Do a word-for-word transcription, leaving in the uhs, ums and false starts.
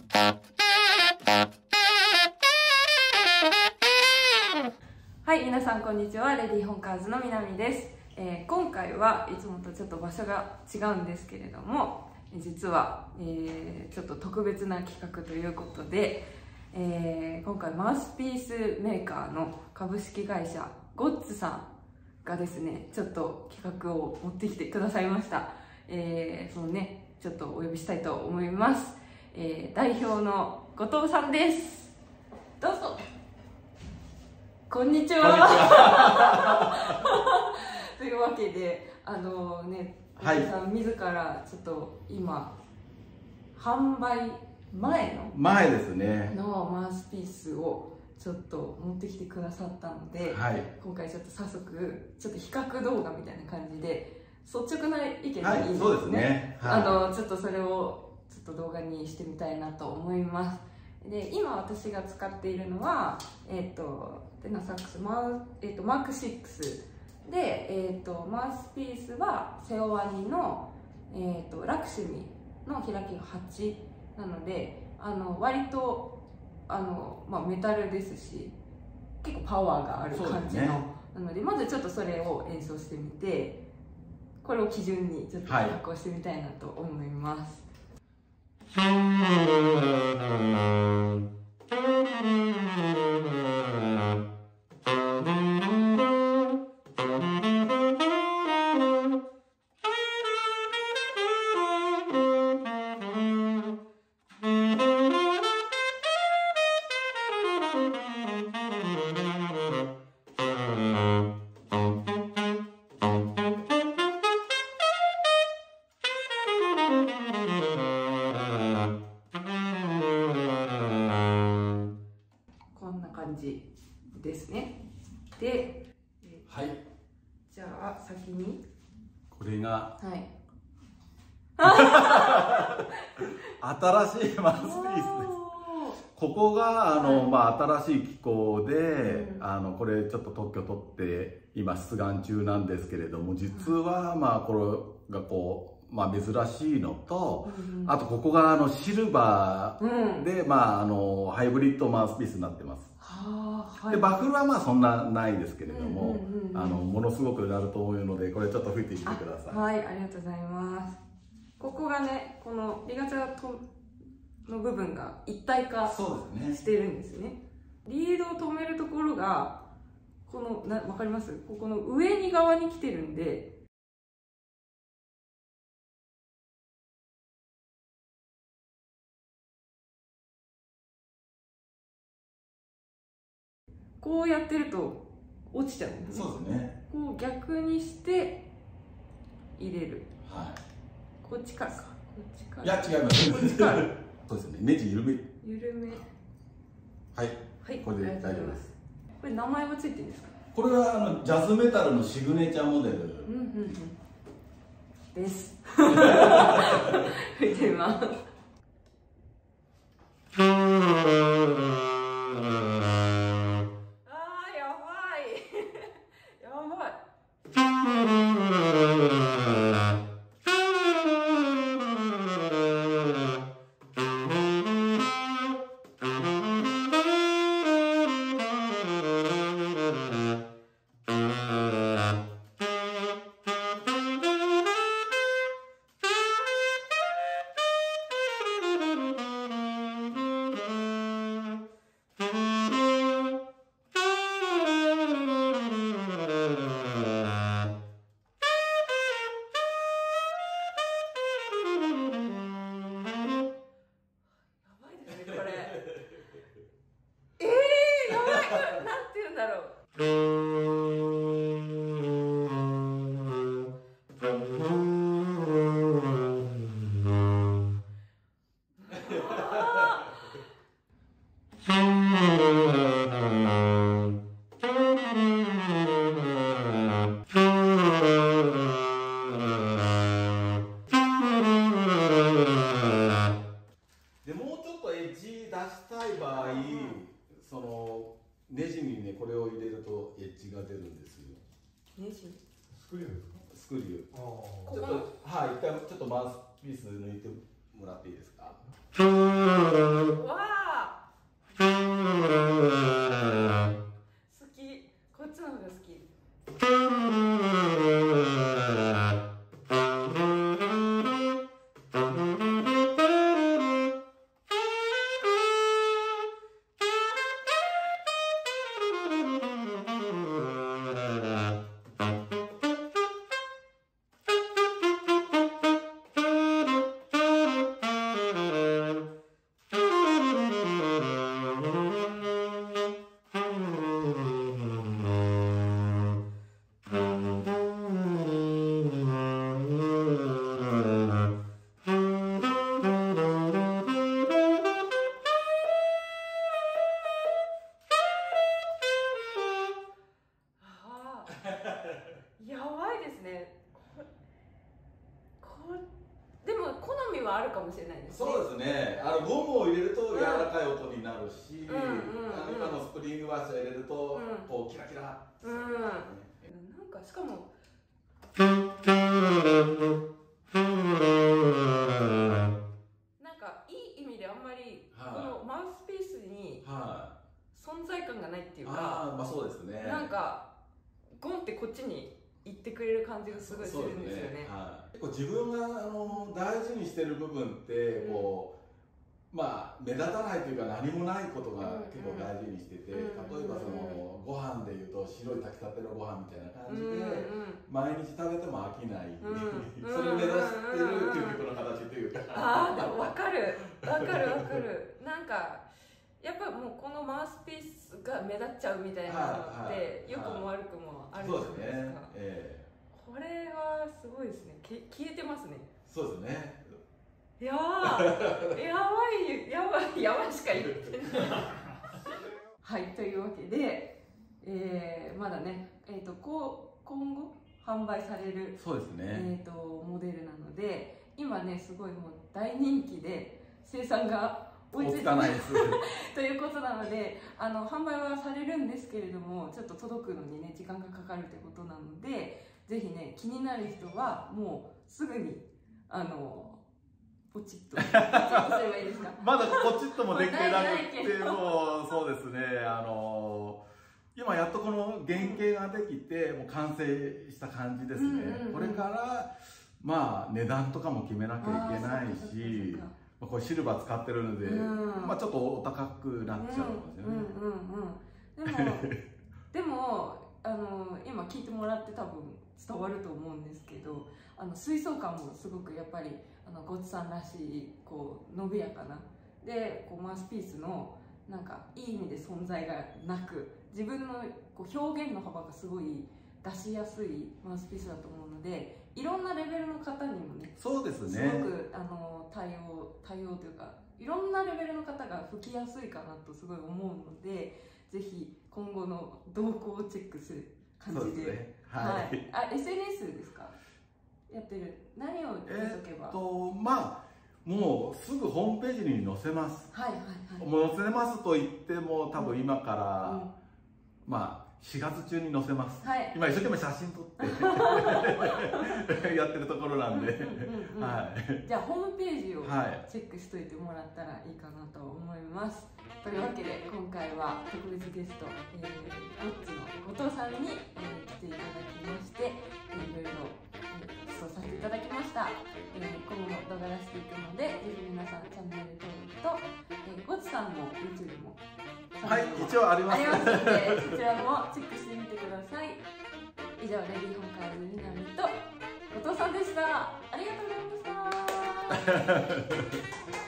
はい、皆さんこんにちは。レディーホンカーズの南です。えー、今回はいつもとちょっと場所が違うんですけれども、実は、えー、ちょっと特別な企画ということで、えー、今回マウスピースメーカーの株式会社ゴッツさんがですね、ちょっと企画を持ってきてくださいました。えー、そのね、ちょっとお呼びしたいと思います。えー、代表の後藤さんです。どうぞ。こんにちは。というわけで、あのね、後藤さん自らちょっと今販売前の前ですねのマウスピースをちょっと持ってきてくださったので、 はい、 今回ちょっと早速ちょっと比較動画みたいな感じで率直な意見でいいですね。 はい、そうですね。 はい、あのちょっとそれをちょっと動画にしてみたいなと思います。で、今私が使っているのは、えっ、ー、とテナサックスマウ、えー、とマークシックスで、えー、とマウスピースはセオワニの、えー、とラクシュミの開きがはちなので、あの割とあの、まあ、メタルですし結構パワーがある感じの、ね、なのでまずちょっとそれを演奏してみて、これを基準にちょっと比較をしてみたいなと思います。はいですね。で、 はい。 じゃあ先にこれが、 はい。 新しいマウスピースです。ここがあの、はい、まあ新しい機構で、うん、あのこれちょっと特許取って今出願中なんですけれども、実はまあこれがこう。まあ珍しいのと、うん、あとここがあのシルバーで、うん、まああのハイブリッドマウスピースになってます。はあ、はい、でバフルはまあそんなないですけれども、あのものすごくなると思うので、これちょっと吹いてみてください。 はい、ありがとうございます。ここがね、このリガチャの部分が一体化してるんですね。リードを止めるところがこのなわかります？ここの上に側に来てるんで。こうやってると落ちちゃうんですね。 そうですね。 こう逆にして入れる。 はい。 こっちからか。こっちから。 いや違います。こっちから。そうですね。ネジ緩め。 緩め。 はい。はい。これで大丈夫です。 これ名前はついてるんですか。 これはあのジャズメタルのシグネチャーモデル。うんうんうん。です。吹いてみます。 ネジにねこれを入れるとエッジが出るんですよ。 ネジ？ スクリューですか？スクリュー。ちょっとはい一回ちょっとマウスピース抜いてもらっていいですか？ かもしれないですね。 そうですね。あのゴムを入れると柔らかい音になるし、 うんうんうん、 あの今のスプリングワッシャー入れると、うん、こうキラキラ。 うん。なんかしかも。なんかいい意味であんまりこのマウスピースに存在感がないっていうか、 ああ、まあそうですね。 なんかゴンってこっちに行ってくれる感じがすごいするんですよね。 結構自分があの大事にしてる部分ってこう、まあ目立たないというか何もないことが結構大事にしてて、例えばそのご飯でいうと白い炊きたてのご飯みたいな感じで毎日食べても飽きない、それを目指してる究極の形というか。 ああ、でも分かる分かる分かる。なんかやっぱもうこのマウスピースが目立っちゃうみたいなのって良くも悪くもあるじゃないですか。これはすごいですね。け消えてますね。 そうですね。 いやー、やばい、やばい、やばいしか言ってない。はい、というわけで、えー、まだね、えっと、こう、今後販売される、 そうですね。 えっと、モデルなので、今ね、すごいもう大人気で、生産が追いついてないということなので、あの、販売はされるんですけれども、ちょっと届くのにね、時間がかかるということなので、ぜひね、気になる人は、もうすぐに、あの、ポチッと。ポチッとすればいいですか？ まだポチッともできてなくて、もう、そうですね、あの、今やっとこの原型ができて、もう完成した感じですね。これから、まあ、値段とかも決めなきゃいけないし、これシルバー使ってるので、まあちょっとお高くなっちゃうんですよね。 でも、でも、あの、今聞いてもらって多分伝わると思うんですけど、あの、水槽感もすごくやっぱり、あの、ゴッツさんらしい、こう、伸びやかな。で、こう、マウスピースの、なんか、いい意味で存在がなく、自分のこう表現の幅がすごい出しやすいマウスピースだと思うので、いろんなレベルの方にもね、 そうですね。 すごく、あの、対応、対応というか、いろんなレベルの方が吹きやすいかなとすごい思うので、ぜひ今後の動向をチェックする感じで。そうですね。はい。あ、エスエヌエス ですか？やってる。何を言っとけば？えっと、 まあ、もうすぐホームページに載せます。 はいはいはい。 もう載せますと言っても、多分今から、うん、まあ、しがつ中に載せます。はい、今一生懸命写真撮ってやってるところなんで。 じゃあホームページをチェックしといてもらったらいいかなと思います。というわけで今回は特別ゲスト、えー、ゴッツの後藤さんに、えー、来ていただきまして、えー、いろいろ、えー、ご馳走させていただきました。えー、今後も動画出していくので、ぜひ皆さんチャンネル登録と、えー、ゴッツさんも YouTube もはい、一応あります。 ありますので、そちらもチェックしてみてください。以上、レディーホンカーズみなみと後藤さんでした。ありがとうございました。